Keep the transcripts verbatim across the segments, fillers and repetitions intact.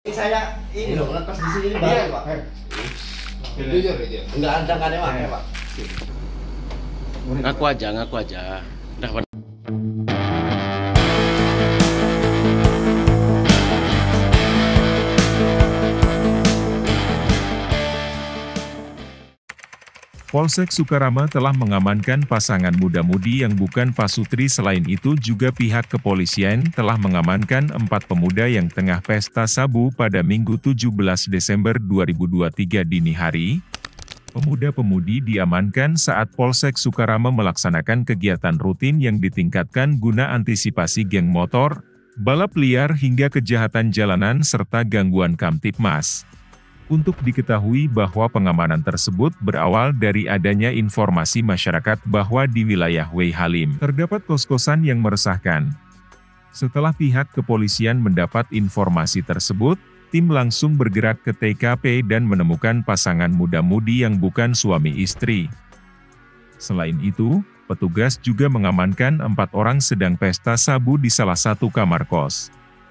Saya ini loh, lepas di sini baru Pak. Jujur aja. Enggak ada kan ya Pak? Ngaku aja, ngaku aja. Udah, Polsek Sukarama telah mengamankan pasangan muda-mudi yang bukan pasutri. Selain itu juga pihak kepolisian telah mengamankan empat pemuda yang tengah pesta sabu pada Minggu tujuh belas Desember dua ribu dua puluh tiga dini hari. Pemuda-pemudi diamankan saat Polsek Sukarama melaksanakan kegiatan rutin yang ditingkatkan guna antisipasi geng motor, balap liar hingga kejahatan jalanan serta gangguan Kamtibmas. Untuk diketahui bahwa pengamanan tersebut berawal dari adanya informasi masyarakat bahwa di wilayah Wei Halim terdapat kos-kosan yang meresahkan. Setelah pihak kepolisian mendapat informasi tersebut, tim langsung bergerak ke T K P dan menemukan pasangan muda-mudi yang bukan suami istri. Selain itu, petugas juga mengamankan empat orang sedang pesta sabu di salah satu kamar kos.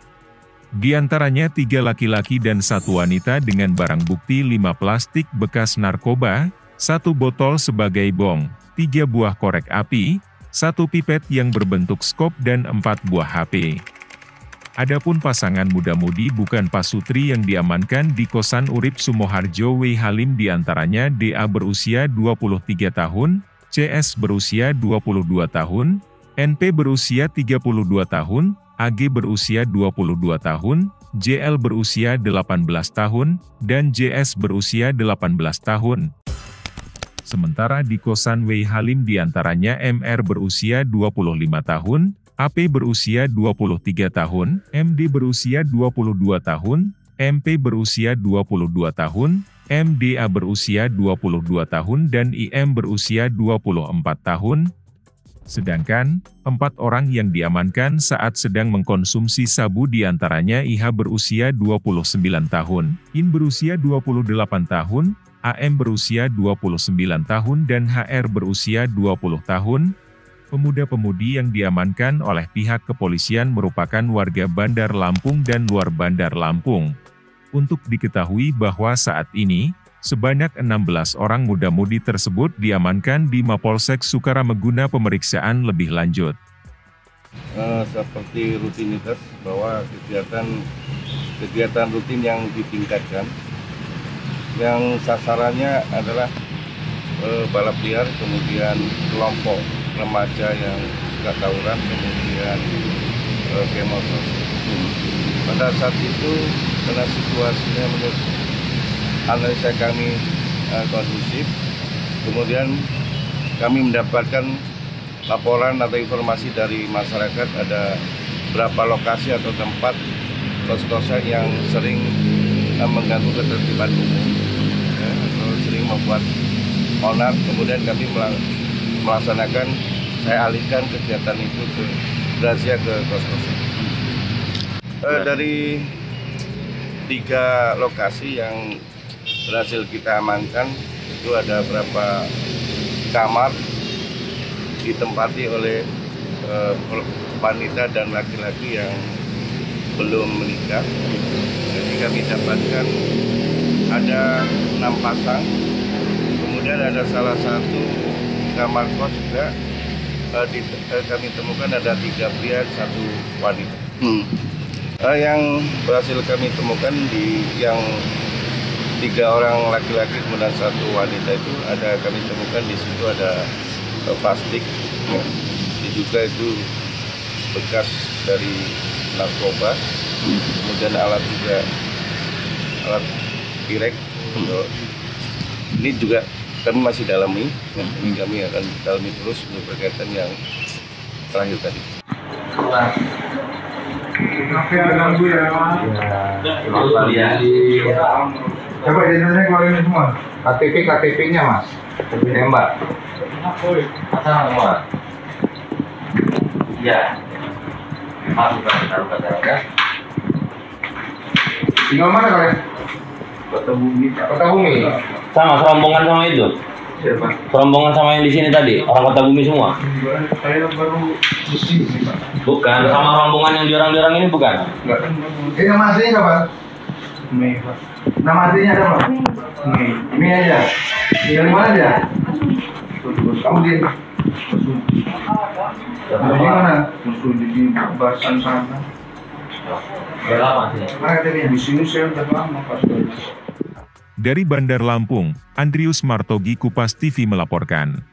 Di antaranya tiga laki-laki dan satu wanita dengan barang bukti lima plastik bekas narkoba, satu botol sebagai bong, tiga buah korek api, satu pipet yang berbentuk skop dan empat buah H P. Adapun pasangan muda-mudi bukan pasutri yang diamankan di kosan Urip Sumoharjo Wei Halim diantaranya D A berusia dua puluh tiga tahun, C S berusia dua puluh dua tahun, N P berusia tiga puluh dua tahun, A G berusia dua puluh dua tahun, J L berusia delapan belas tahun, dan J S berusia delapan belas tahun. Sementara di kosan Wei Halim diantaranya M R berusia dua puluh lima tahun, A P berusia dua puluh tiga tahun, M D berusia dua puluh dua tahun, M P berusia dua puluh dua tahun, M D A berusia dua puluh dua tahun dan I M berusia dua puluh empat tahun. Sedangkan, empat orang yang diamankan saat sedang mengkonsumsi sabu diantaranya I H berusia dua puluh sembilan tahun, I N berusia dua puluh delapan tahun, A M berusia dua puluh sembilan tahun dan H R berusia dua puluh tahun. Pemuda-pemudi yang diamankan oleh pihak kepolisian merupakan warga Bandar Lampung dan luar Bandar Lampung. Untuk diketahui bahwa saat ini, sebanyak enam belas orang muda-mudi tersebut diamankan di Mapolsek Sukarama guna pemeriksaan lebih lanjut. Uh, seperti rutinitas bahwa kegiatan kegiatan rutin yang ditingkatkan, yang sasarannya adalah uh, balap liar, kemudian kelompok remaja yang suka tawuran, kemudian uh, geng motor. Pada saat itu, karena situasinya menurut analisa kami uh, kondusif, kemudian kami mendapatkan laporan atau informasi dari masyarakat ada berapa lokasi atau tempat kos-kosan yang sering uh, mengganggu ketertiban umum, ya, atau sering membuat onar. Kemudian kami melaksanakan, saya alihkan kegiatan itu ke razia ke kos-kosan. Uh, dari tiga lokasi yang berhasil kita amankan, itu ada berapa kamar ditempati oleh uh, wanita dan laki-laki yang belum menikah. Jadi kami dapatkan ada enam pasang, kemudian ada salah satu kamar kos juga uh, di, uh, kami temukan ada tiga pria, satu wanita. Hmm. Uh, yang berhasil kami temukan di yang tiga orang laki-laki kemudian satu wanita itu ada kami temukan di situ ada uh, plastik, ya. Diduga itu bekas dari narkoba, hmm. Kemudian alat juga alat pirek. Hmm. Ini juga kami masih dalami, ya. Ini kami akan dalami terus untuk berkaitan yang terakhir tadi. Oke, ganggu ya. Ya. Coba identitasnya keluarin semua. K T P K T P-nya Mas. Tembak. Pasang semua. Iya. Masuk ke taruh ke taruh ya. Tinggal mana kalian? Kota Bumi. Kota Bumi. Sama serombongan sama itu. Siapa? Serombongan sama yang di sini tadi, orang Kota Bumi semua. Saya baru pusing sih Pak. Bukan, sama rombongan yang diorang-diorang ini bukan? Enggak. Ini nama aslinya kapan? Mei. Nama aslinya ada Pak? Mei. Mei aja. Tinggal di mana aja? Kamu di Kamu di mana? Musuh di Basan sana. Udah lama sih. Mana tadi di sini saya udah lama Pak. Dari Bandar Lampung, Andrius Martogi, Kupas T V melaporkan.